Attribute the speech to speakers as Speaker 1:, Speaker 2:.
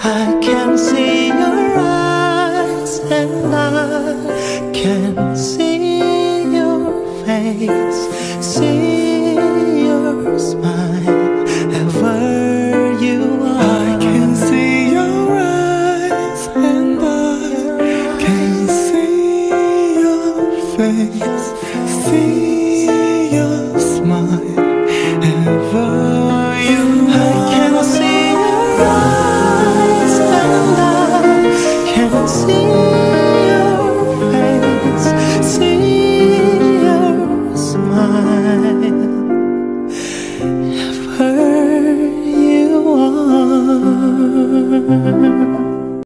Speaker 1: I can see your eyes and I can see your face, see your smile ever you are. I can see your eyes and I can see your face, see